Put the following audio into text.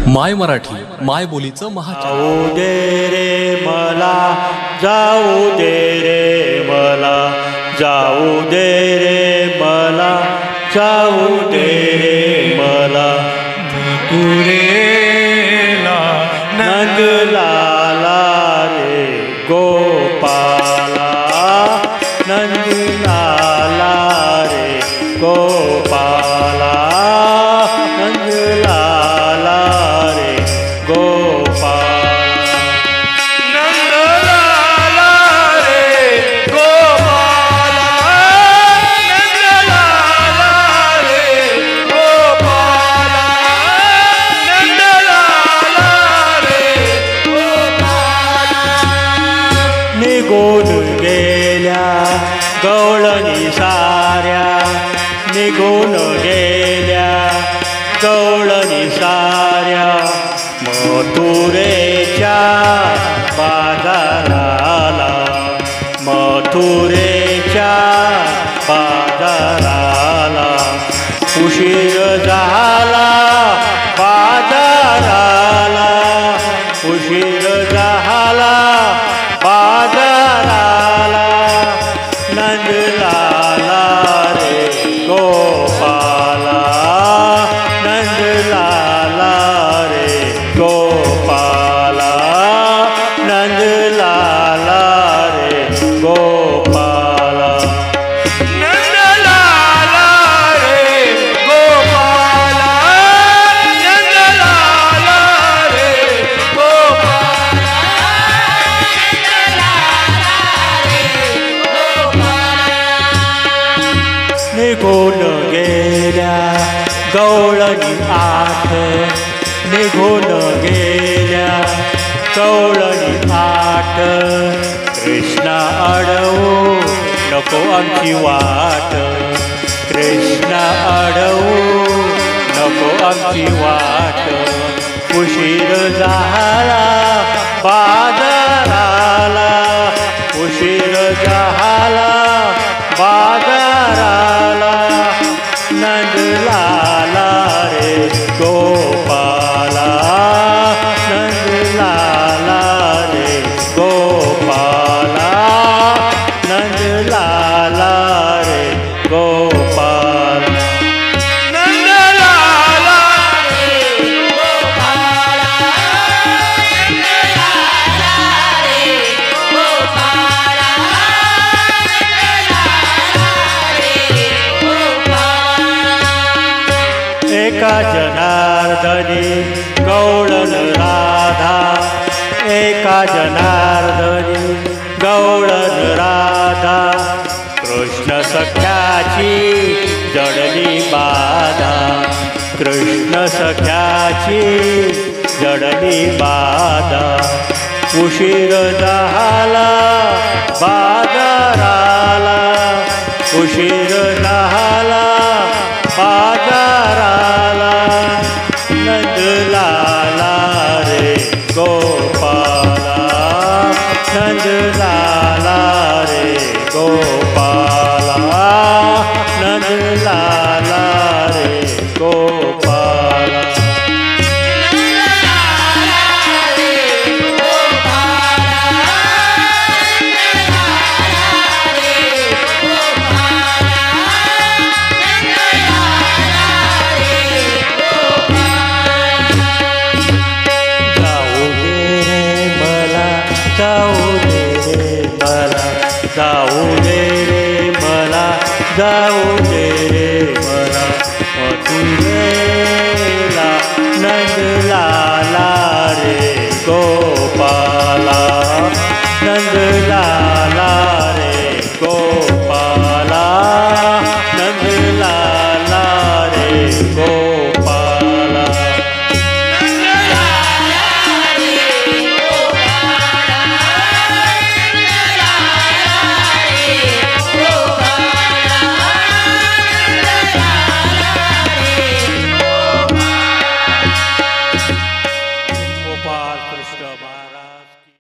माय मराठी माय बोलीचं महाचॅनल। जाऊ दे रे मला, जाऊ दे रे मला, जाऊ दे रे मला, जाऊ दे रे मला, मथुरेला नंदलाला रे गोपाला, नंदलाला रे गोपाला, नंदलाला रे गोपाला, नंदलाला रे गोपाला, नंदलाला रे गोपाला, नंदलाला रे गोपाला। निघून गेल्या गवळणी साऱ्या, निघून गेल्या गवळणी साऱ्या, मथुरेच्या बाजाराला, मथुरेच्या बाजाराला, उशीर झाला बाजाराला, उशीर झाला बाजाराला, नंदलाला रे गोपाला, नंदलाला रे गोपाला, नंदलाला रे गोपाला, नंदलाला रे गोपाला, नंदलाला रे गोपाला, निघून गेल्या गवळणी आठ, निघून गेल्या गवळणी आठ, कृष्णा अडवू नको आमची वाट, कृष्णा अडवू नको आमची वाट, उशीर झाला बाजाराला, उशीर झाला बाजाराला, नंदलाला रे गोपाला, नंदलाला रे गोपाला, नंदलाला रे गोपाला, नंदलाला रे गोपाला, नंदलाला रे गोपाला, एका जनार्दनी गवळण राधा, एका जनार्दनी गवळण राधा, कृष्ण सख्याची जडली बाधा, कृष्ण सख्याची जडली बाधा, उशीर झाला बाजाराला, उशीर झाला बाजाराला, नंदलाला रे गोपाला, नंदलाला रे गोपाला, नंदलाला रे गोपाला, जाऊ दे रे मला, जाऊ दे रे मला, जाऊ दे